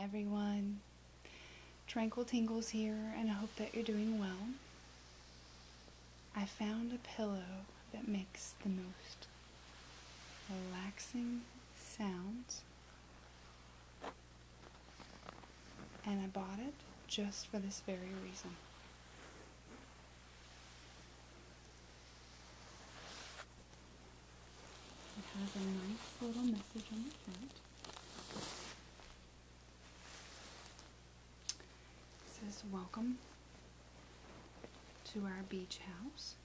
everyone. Tranquil Tingles here, and I hope that you're doing well. I found a pillow that makes the most relaxing sounds, and I bought it just for this very reason. It has a nice little message on the front. It says, "Welcome to our beach house."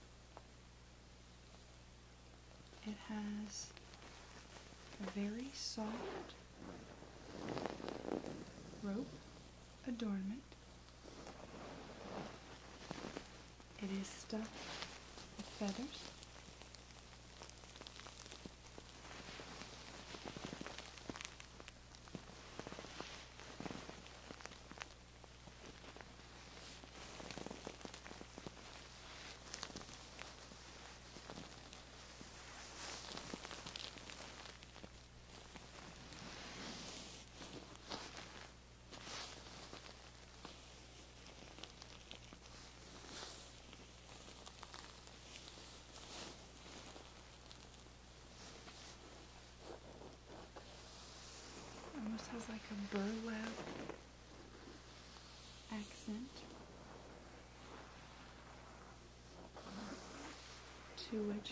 It has a very soft rope adornment. It is stuffed with feathers. Almost has like a burlap accent to which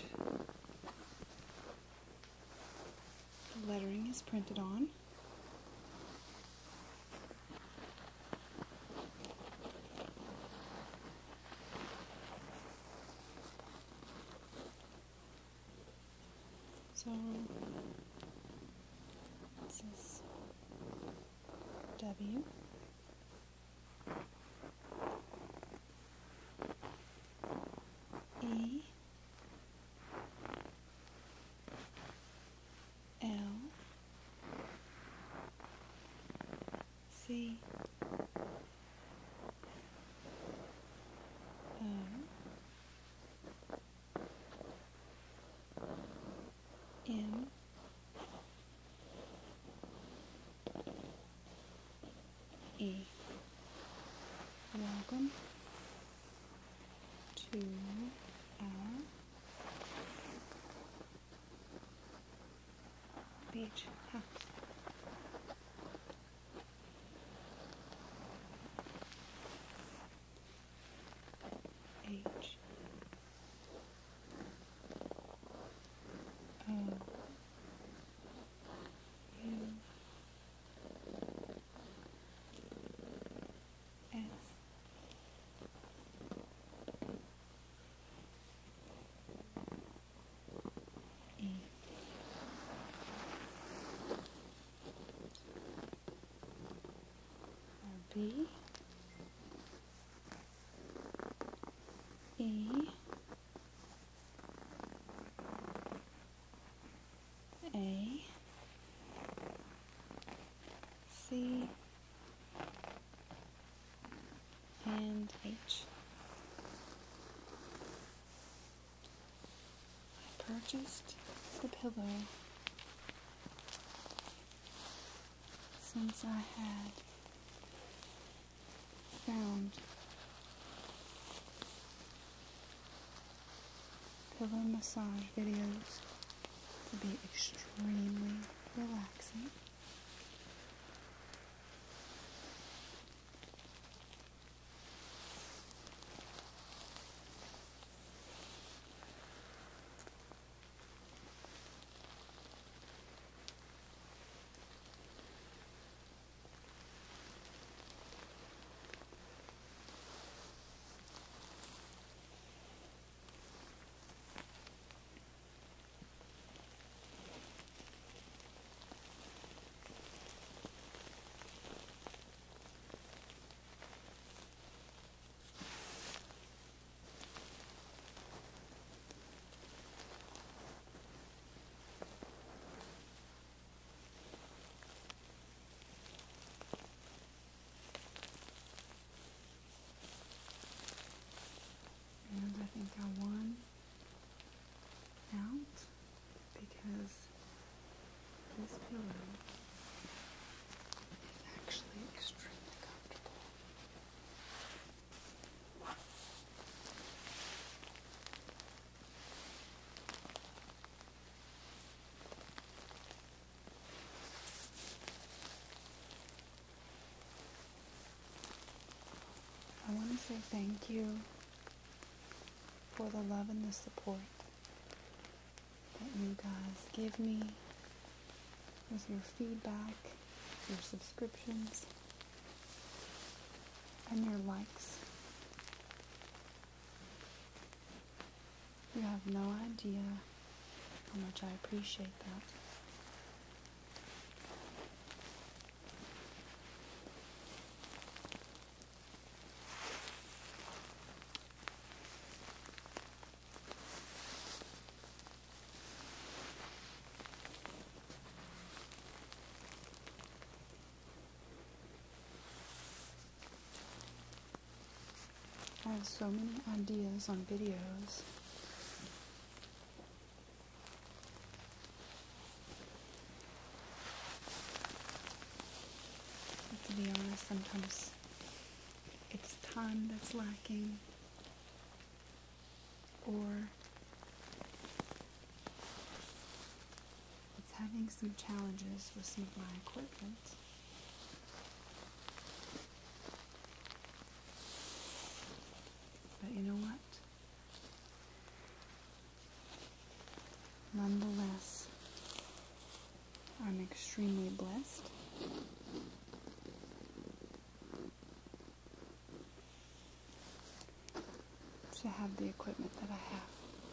the lettering is printed on. So this is W, E, L, C, O, M, E. Welcome to our beach house. H O U S E. B, E, A, C, and H. I purchased the pillow since I had found pillow massage videos to be extremely relaxing. So thank you for the love and the support that you guys give me with your feedback, your subscriptions, and your likes. You have no idea how much I appreciate that. I have so many ideas on videos. But to be honest, sometimes it's time that's lacking, or it's having some challenges with some of my equipment. But you know what? Nonetheless, I'm extremely blessed to have the equipment that I have.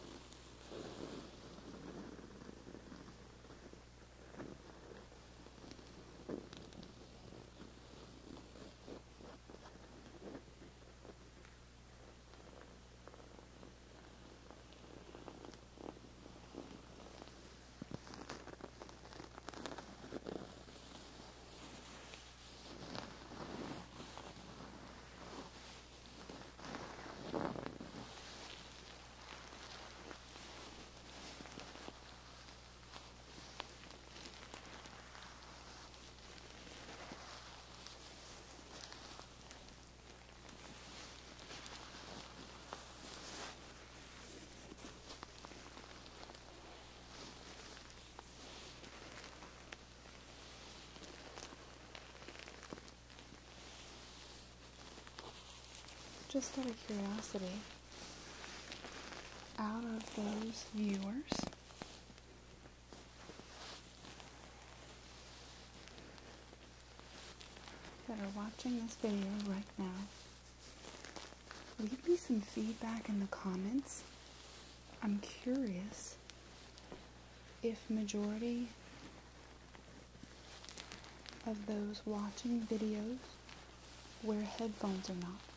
Just out of curiosity, out of those viewers that are watching this video right now, leave me some feedback in the comments. I'm curious if majority of those watching videos wear headphones or not.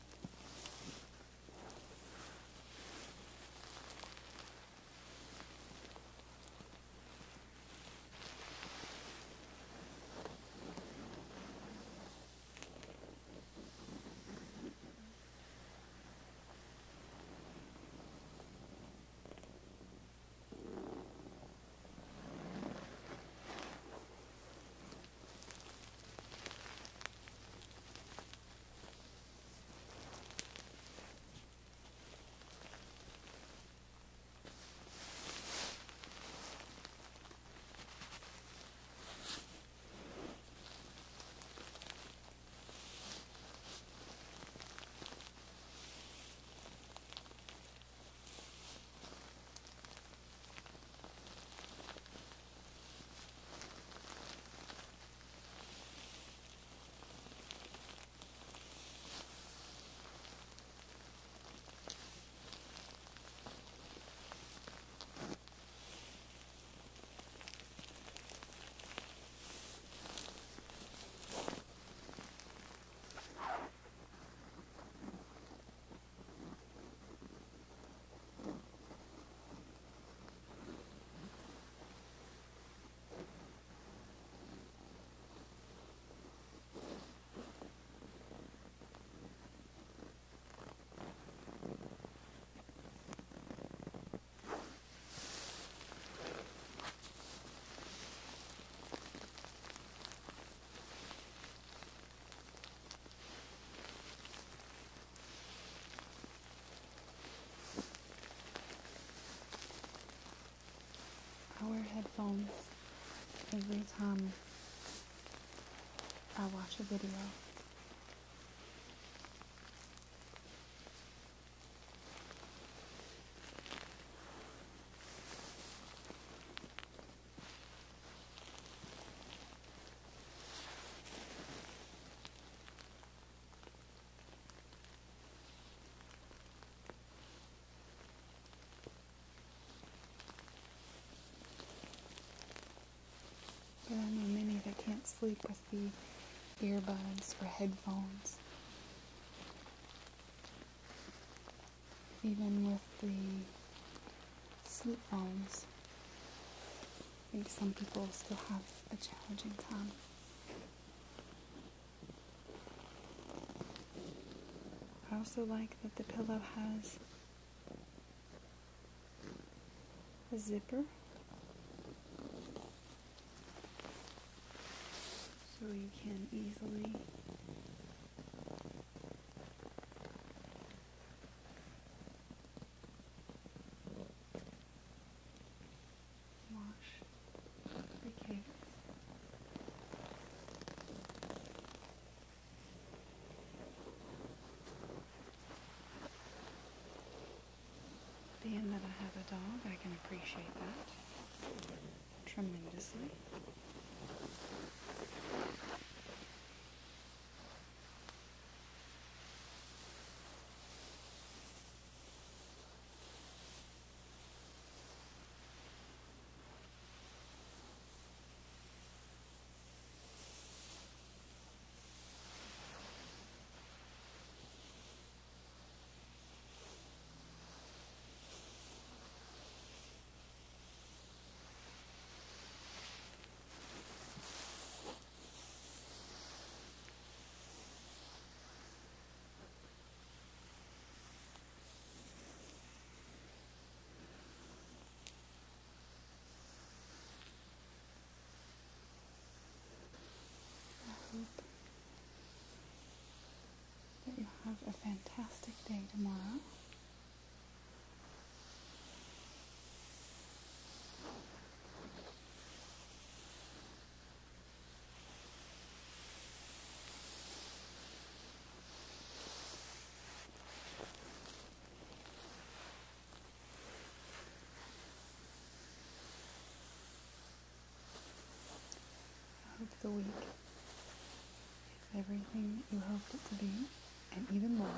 I wear headphones every time I watch a video. But I know many that can't sleep with the earbuds or headphones. Even with the sleep phones, I think some people still have a challenging time. I also like that the pillow has a zipper, so you can easily wash the cakes. Being that I have a dog, I can appreciate that tremendously. I hope that you have a fantastic day tomorrow. I hope the week is everything you hoped it to be, and even more.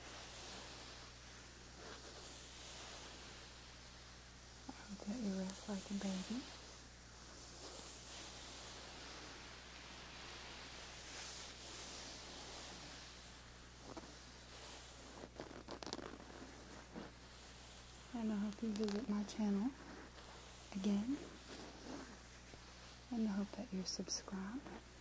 I hope that you rest like a baby. And I hope you visit my channel again. And I hope that you're subscribed.